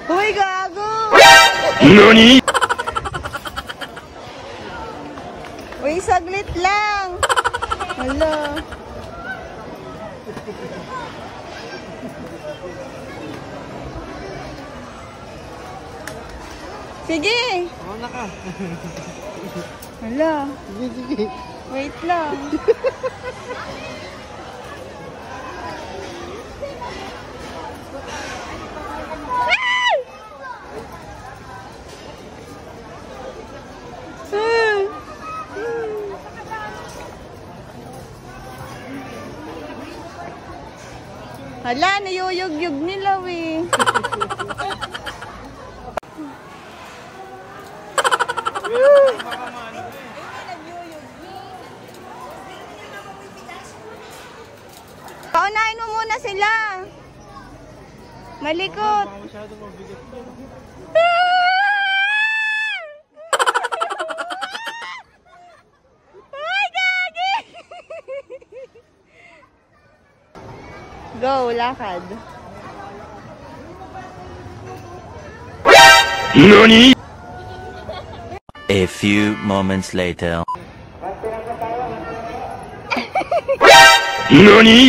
Uy, gago! NANI?! Uy, saglit lang! Hala. Sige! Mauna ka. Hala. Sige, sige. Wait lang. Hala, nayuyug-yug nila, we. Paunahin mo muna sila. Malikot. Ay, gagi! Go, lakad. NANI?! A few moments later. NANI?!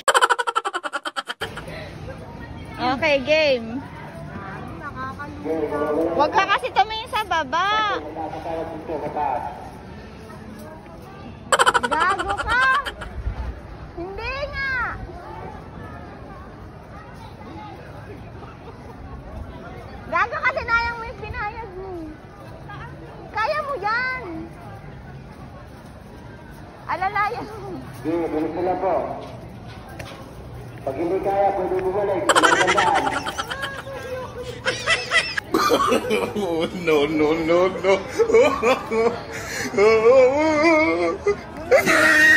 Okay, game. Huwag ka kasi tumingin sa baba. Gago ka. Hindi nga. Gago kasi nayang may pinayag mo. Kaya mo yan. Alalayan mo. Sige, ganito lang po. Pag hindi kaya, pwede bumalik. No.